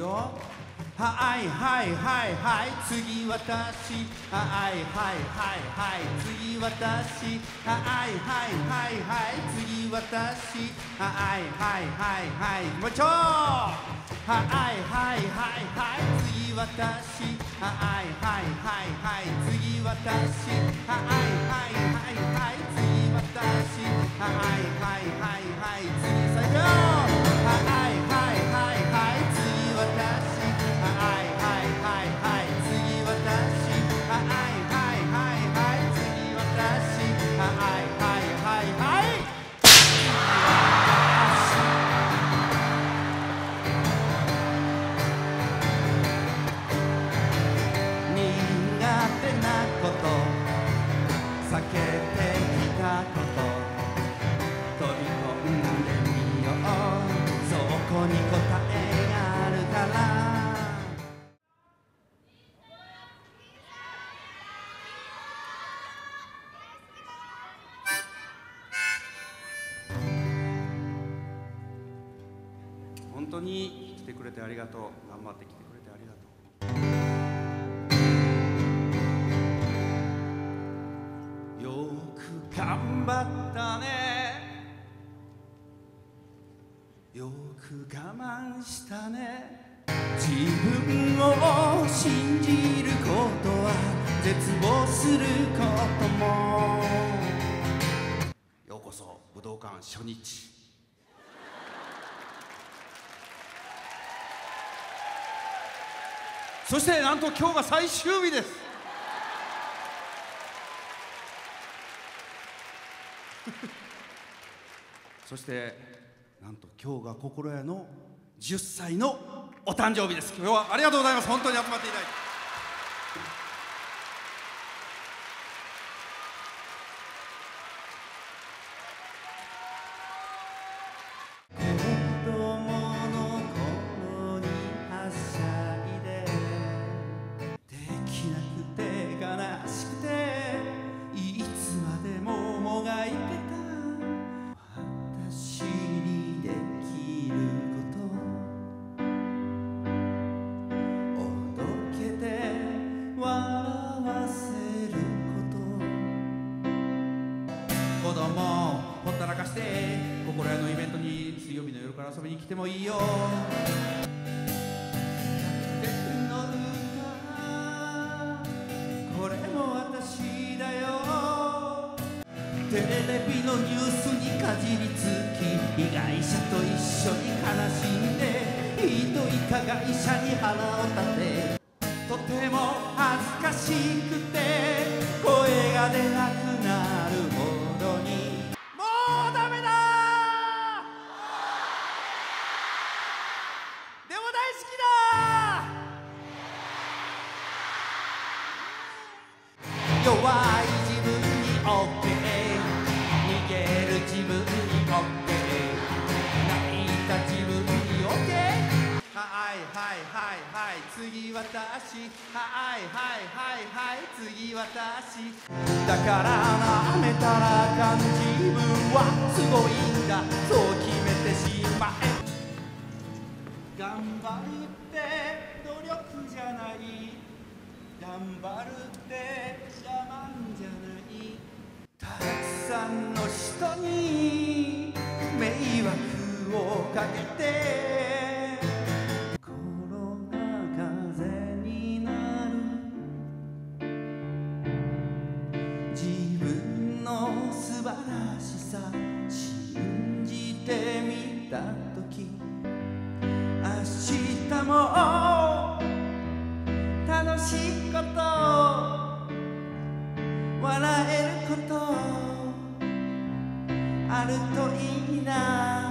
よ。はいはいはいはい、次私。はいはいはいはい、次私。はいはいはいはい、次私。はいはいはいはい、もうちょ。はいはいはいはい、次私。はいはいはいはい、次私。はいはいはいはい、次私。はいはいはいはい、次最高。はいはいはいはい、次私。はいはいはいはい、次私。はいはいはいはい、次私。はいはいはいはい。苦手なこと、避けてきたこと、飛び込んでみよう。そこに答えがあるから。本当に来てくれてありがとう。頑張って来てくれてありがとう。よく頑張ったね。よく我慢したね。自分を信じることは絶望することも。ようこそ武道館初日。そしてなんと今日が最終日です。そしてなんと今日が心屋の10歳のお誕生日です。今日はありがとうございます。本当に集まっていただいて。子供の頃にはしゃいで、できなくて悲しくていつまでももがいてた。私にできることおどけて笑わせること。子供ほったらかして心屋のイベントに水曜日の夜から遊びに来てもいいよ。これも私だよ。テレビのニュースにかじりつき、被害者と一緒に悲しんで、ひどい加害者に腹を立て、とても恥ずかしくて声が出なくなるほどに。もうダメだでも大好きだ。弱い自分に OK、 逃げる自分に OK、 泣いた自分に OK。 はいはいはいはい、次私。はいはいはいはい、次私。だからなめたらあかん、自分はすごいんだ、そう決めてしまえ。頑張るって努力じゃない、頑張るって邪魔じゃない。たくさんの人に迷惑をかけて、心が風になる。自分の素晴らしさ信じてみたとき、明日も楽しいこと、笑えることあるといいな。